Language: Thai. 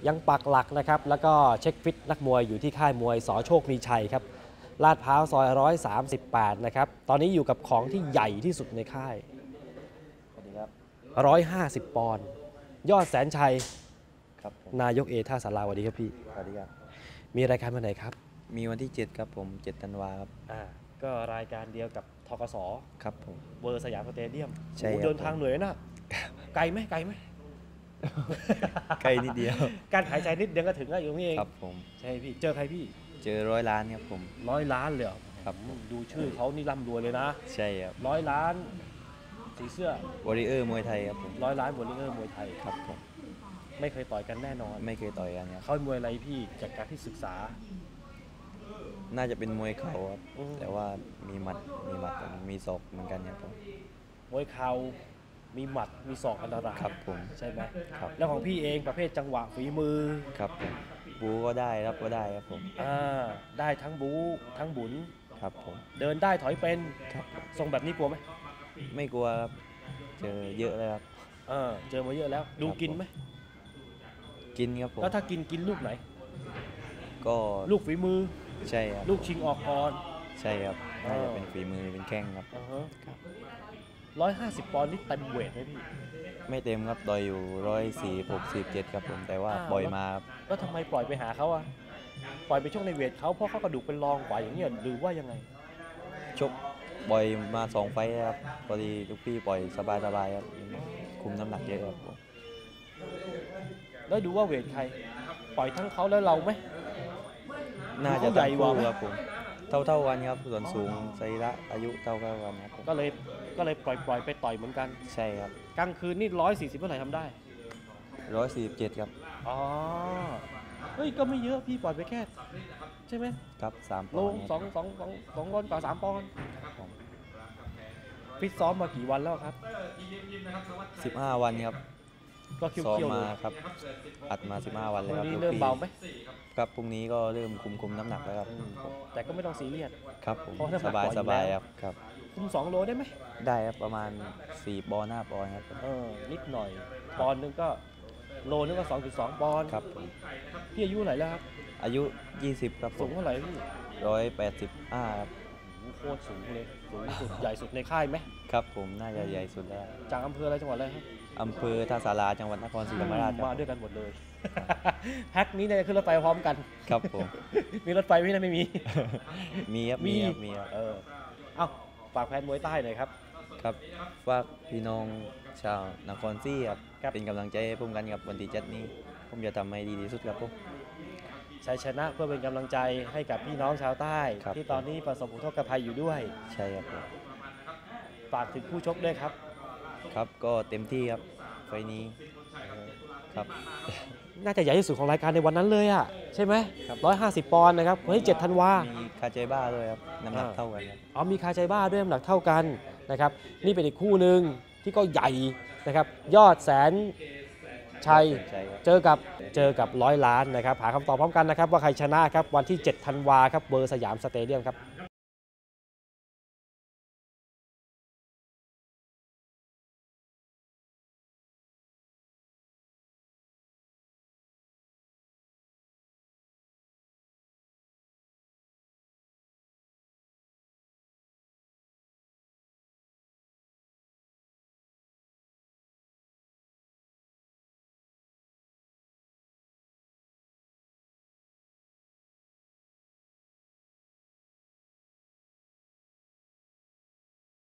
ยังปักหลักนะครับแล้วก็เช็คฟิตนักมวยอยู่ที่ค่ายมวยสโชคมีชัยครับลาดพร้าวซอย138นะครับตอนนี้อยู่กับของที่ใหญ่ที่สุดในค่ายสวัสดีครับ 150 ปอนด์ยอดแสนชัยครับนายกท่าสาราสวัสดีครับพี่สวัสดีครับมีรายการวันไหนครับมีวันที่7ครับผม7 ธันวาครับก็รายการเดียวกับธกสครับผมเวอร์สยามสเตเดียมใช่เดินทางเหนื่อยนะไกลไหมไกลนิดเดียวการหายใจนิดเดียวก็ถึงแล้วอยู่นี่เองครับผมใช่พี่เจอใครพี่เจอ100 ล้านครับผม 100 ล้านเลยครับดูชื่อเขานี่ร่ำรวยเลยนะใช่ครับ 100 ล้านสีเสื้อวอริเออร์มวยไทยครับผม 100 ล้านวอริเออร์มวยไทยครับผมไม่เคยต่อยกันแน่นอนไม่เคยต่อยกันครับเขามวยอะไรพี่จากการที่ศึกษาน่าจะเป็นมวยเข่าครับแต่ว่ามีหมัดมีศอกเหมือนกันครับผมมวยเข่ามีหมัดมีศอกอันตรายครับผมใช่ไหมครับแล้วของพี่เองประเภทจังหวะฝีมือครับผมบูก็ได้รับก็ได้ครับผมได้ทั้งบูทั้งบุญครับผมเดินได้ถอยเป็นครับทรงแบบนี้กลัวไหมไม่กลัวครับเจอเยอะเลยครับเจอมาเยอะแล้วดูกินไหมกินครับผมแล้วถ้ากินลูกไหนก็ลูกฝีมือใช่ครับลูกชิงออกก่อนใช่ครับน่าจะเป็นฝีมือเป็นแข้งครับ 150 ปอนด์นี่เต็มเวทไหมพี่ไม่เต็มครับดอยอยู่146-147ครับผมแต่ว่าปล่อยมาครับแล้วทำไมปล่อยไปหาเขาปล่อยไปชกในเวทเขาเพราะเขากระดูกเป็นรองกว่าอย่างเงี้ยหรือว่ายังไงชกบ่อยมา2 ไฟต์ครับพอดีทุกพี่ปล่อยสบายครับคุมน้ำหนักเยอะครับผมแล้วดูว่าเวทใครปล่อยทั้งเขาแล้วเราไหมน่าจะใหญ่กว่าครับผมเท่ากันครับส่วนสูงสรีระอายุเท่ากันครับก็เลยปล่อยไปต่อยเหมือนกันใช่ครับกลางคืนนี่140เท่าไหร่ทำได้ 147ครับเฮ้ยก็ไม่เยอะพี่ปล่อยไปแค่ใช่ไหมครับ3 ปอนด์ 2ปอนด์กว่า3 ปอนด์ฟิตซ้อมมากี่วันแล้วครับ 15 วันครับก็เคี่ยวมาครับอัดมา15 วันเลยครับพรุ่งนี้เริ่มเบาไหมครับพรุ่งนี้ก็เริ่มคุมน้ำหนักแล้วครับแต่ก็ไม่ต้องซีเรียสครับผมสบายครับคุม2 โลได้ไหมได้ครับประมาณ4 ปอนด์5 ปอนด์ครับนิดหน่อยปอนด์นึงก็โลนึงก็2.2 ปอนด์ครับพี่อายุเท่าไหร่แล้วครับอายุ20ครับสูงเท่าไหร่พี่ 185ครับโคตรสูงเลยสูงสุดใหญ่สุดในค่ายไหมครับผมน่าจะใหญ่สุดแล้วจากอำเภออะไรจังหวัดอะไรครับอำเภอท่าสาราจังหวัดนครศรีธรรมราชมาด้วยกันหมดเลยแพ็คนี้เนี่ยขึ้นรถไฟพร้อมกันครับผมมีรถไฟไหมนะไม่มีมีครับเอ้าฝากแฟนมวยใต้หน่อยครับครับฝากพี่น้องชาวนครศรีครับเป็นกำลังใจให้ผมกันครับวันที่7นี้ผมจะทำให้ดีที่สุดครับผมชัยชนะเพื่อเป็นกำลังใจให้กับพี่น้องชาวใต้ที่ตอนนี้ประสบอุทกภัยอยู่ด้วยใช่ครับฝากถึงผู้ชกด้วยครับครับก็เต็มที่ครับไฟนี้ครับน่าจะใหญ่ที่สุดของรายการในวันนั้นเลยอ่ะใช่ไหม150 ปอนด์นะครับวันที่7 ธันวามีคาใจบ้าด้วยครับน้ำหนักเท่ากันครับมีคาใจบ้าด้วยน้ำหนักเท่ากันนะครับนี่เป็นอีกคู่หนึ่งที่ก็ใหญ่นะครับยอดแสนชัยเจอกับ100 ล้านนะครับหาคำตอบพร้อมกันนะครับว่าใครชนะครับวันที่7 ธันวาครับเบอร์สยามสเตเดียมครับ